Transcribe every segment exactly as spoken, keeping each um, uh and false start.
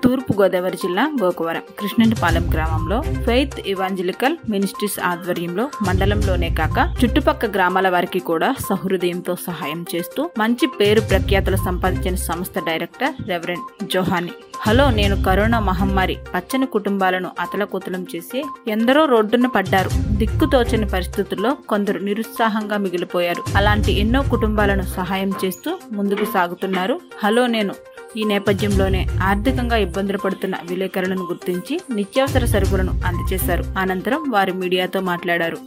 తూర్పు గోదావరి జిల్లా గోకవరం కృష్ణంటిపాలెం గ్రామంలో ఫెయిత్ ఇవాంజలికల్ మినిస్ట్రీస్ ఆధ్వర్యంలో మండలంలోనే కాక చుట్టుపక్క గ్రామాల వారికి కూడా సహృదయంతో సహాయం చేస్తూ మంచి పేరు ప్రఖ్యాతులు సంపాదించిన సంస్థ డైరెక్టర్ రెవరెండ్ జోహాని. హలో నేను కరోనా మహమ్మారి పచ్చని కుటుంబాలను అతలకుతలం చేసి ఎందరో రోడ్డున పడ్డారు. దిక్కుతోచని పరిస్థితుల్లో కొందరు నిరుత్సాహంగా మిగిలిపోయారు. అలాంటి ఎన్నో కుటుంబాలను సహాయం చేస్తూ ముందుకు సాగుతున్నారు. హలో నేను ఈ నేపథ్యంలోనే ఆర్థికంగా ఇబ్బందులు పడుతున్న విలేకరులను గుర్తించి నిత్యావసర సరుకులను అందజేశారు. అనంతరం వారు మీడియాతో మాట్లాడారు.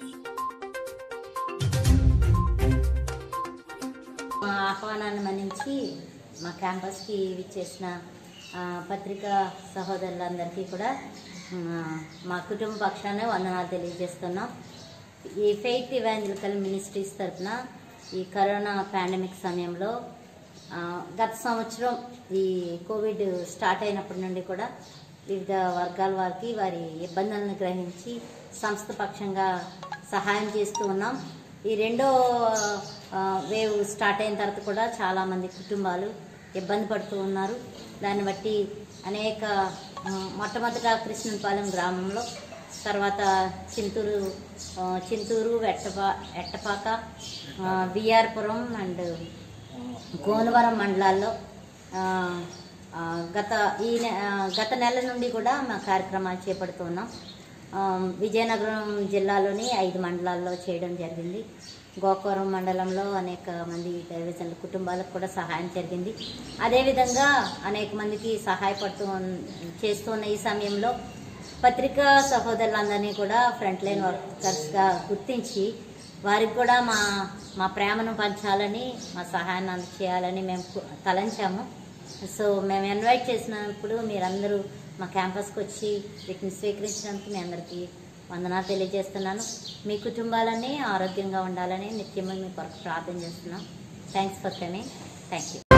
మా ఆహ్వానాన్ని మన్నించి మా క్యాంపస్కి విచ్చేసిన పత్రికా సహోదరులందరికీ కూడా మా కుటుంబ పక్షానే వందనాలు తెలియజేస్తున్నాం. ఈ ఫెయిత్ ఇవాంజలికల్ మినిస్ట్రీస్ తరఫున ఈ కరోనా పాండమిక్ సమయంలో గత సంవత్సరం ఈ కోవిడ్ స్టార్ట్ అయినప్పటి నుండి కూడా వివిధ వర్గాల వారికి వారి ఇబ్బందులను గ్రహించి సంస్థ పక్షంగా సహాయం చేస్తూ ఉన్నాం. ఈ రెండో వేవ్ స్టార్ట్ అయిన తర్వాత కూడా చాలామంది కుటుంబాలు ఇబ్బంది పడుతూ ఉన్నారు. దాన్ని బట్టి అనేక మొట్టమొదట కృష్ణంటిపాలెం గ్రామంలో, తర్వాత చింతూరు చింతూరు ఎట్టపా ఎట్టపాక బిఆర్పురం అండ్ గోనవరం మండలాల్లో గత ఈ గత నెల నుండి కూడా మా కార్యక్రమాలు చేపడుతున్నాం. విజయనగరం జిల్లాలోని ఐదు మండలాల్లో చేయడం జరిగింది. గోకవరం మండలంలో అనేక మంది దైవజనుల కుటుంబాలకు కూడా సహాయం జరిగింది. అదేవిధంగా అనేక మందికి సహాయపడుతూ చేస్తున్న ఈ సమయంలో పత్రికా సహోదరులందరినీ కూడా ఫ్రంట్ లైన్ వర్కర్స్గా గుర్తించి వారికి కూడా మా మా ప్రేమను పంచాలని, మా సహాయాన్ని అందచేయాలని మేము తలంచాము. సో మేము ఇన్వైట్ చేసినప్పుడు మీరందరూ మా క్యాంపస్కి వచ్చి వీటిని స్వీకరించినందుకు మీ అందరికీ వందనాలు తెలియజేస్తున్నాను. మీ కుటుంబాలన్నీ ఆరోగ్యంగా ఉండాలని నిత్యము మీ కొరకు ప్రార్థన చేస్తున్నాం. Thanks for coming. Thank you.